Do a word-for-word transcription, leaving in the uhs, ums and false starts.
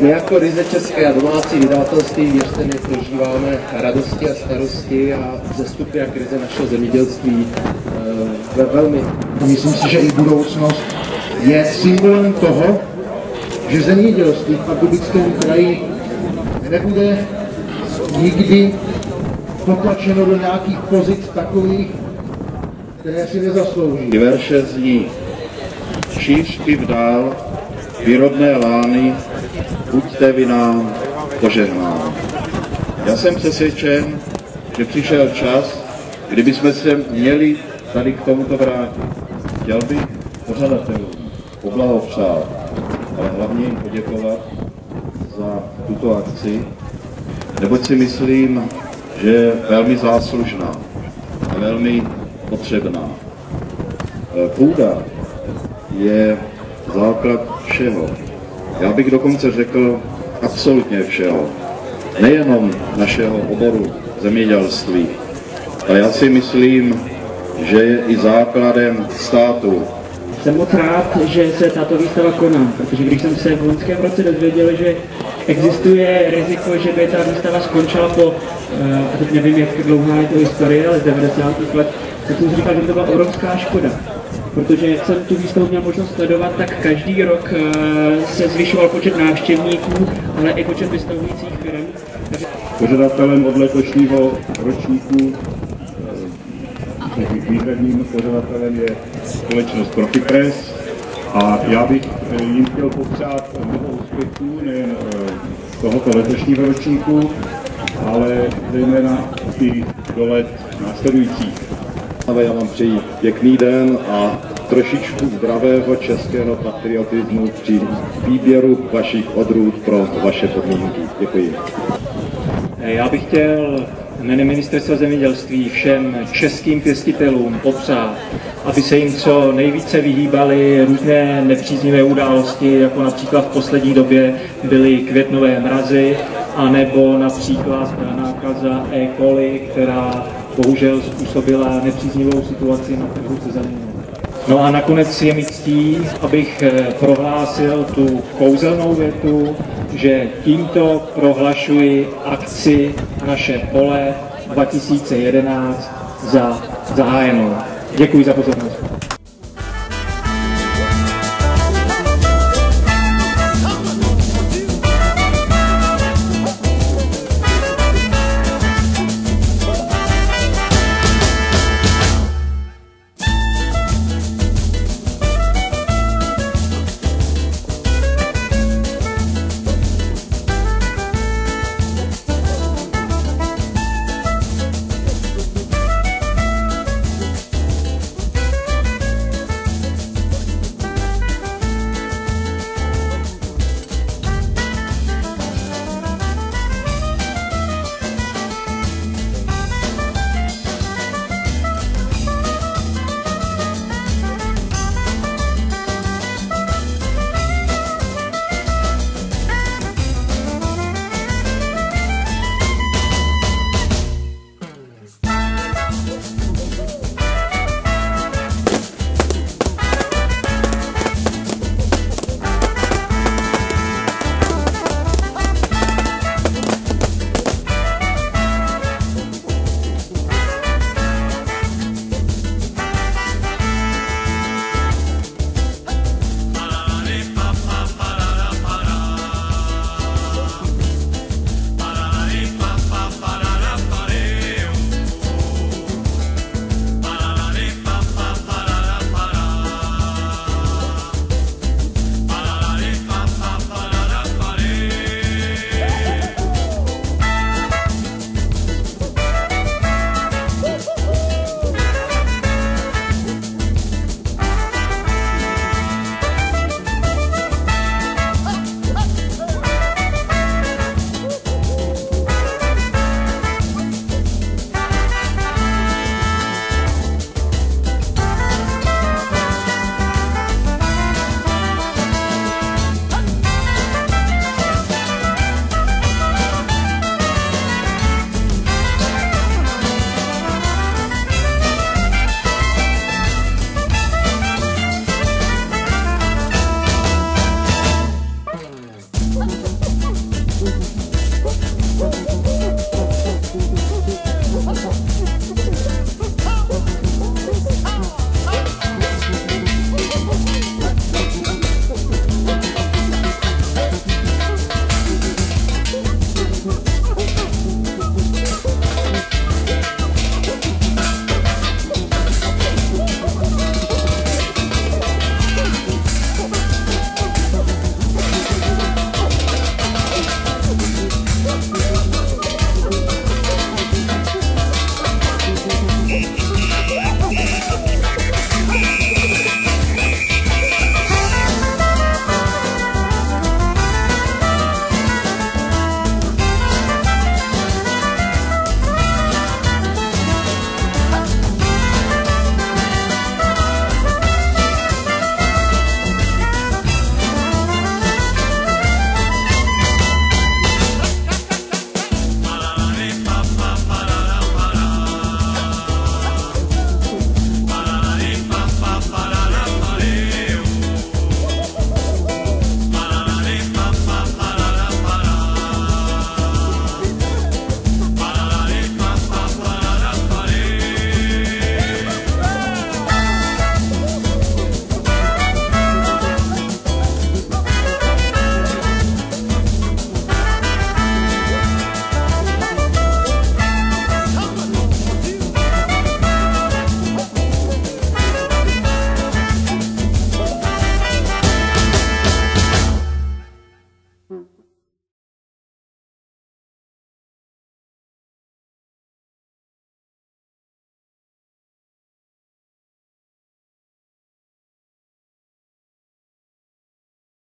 My jako ryze české a domácí vydavatelství, věřte mi, prožíváme radosti a starosti a vzestupy jak ryze našeho zemědělství ve velmi. Myslím si, že i budoucnost je symbolem toho, že zemědělství v Pardubickém kraji nebude nikdy potlačeno do nějakých pozic takových, které si nezaslouží. Verše zní: šíř i vdál výrodné lány, buďte vy nám požehnáni. Já jsem přesvědčen, že přišel čas, kdybychom se měli tady k tomuto vrátit. Chtěl bych pořadatelům poblahopřát, ale hlavně jim poděkovat za tuto akci, neboť si myslím, že je velmi záslužná a velmi potřebná. Půda je základ všeho. Já bych dokonce řekl absolutně všeho. Nejenom našeho oboru zemědělství, ale já si myslím, že je i základem státu. Jsem moc rád, že se tato výstava koná, protože když jsem se v loňském roce dozvěděl, že existuje riziko, že by ta výstava skončila po, a teď nevím, jak dlouhá je to historie, ale z devadesátých let, tak jsem si říkal, že by to byla obrovská škoda. Protože jak jsem tu výstavu měl možnost sledovat, tak každý rok se zvyšoval počet návštěvníků, ale i počet vystavujících firm. Pořadatelem od letošního ročníku, výhradním pořadatelem je společnost Profipress a já bych jim chtěl popřát mnoho úspěchů nejen tohoto letošního ročníku, ale zejména i do let následujících. Já vám přeji pěkný den a trošičku zdravého českého patriotismu při výběru vašich odrůd pro vaše podmínky. Děkuji. Já bych chtěl jménem Ministerstva zemědělství všem českým pěstitelům popřát, aby se jim co nejvíce vyhýbaly různé nepříznivé události, jako například v poslední době byly květnové mrazy, anebo například nákaza E. coli, která bohužel způsobila nepříznivou situaci na trhu se zeleninou. No a nakonec je mi ctí, abych prohlásil tu kouzelnou větu, že tímto prohlašuji akci Naše pole dva tisíce jedenáct za zahájenou. Děkuji za pozornost.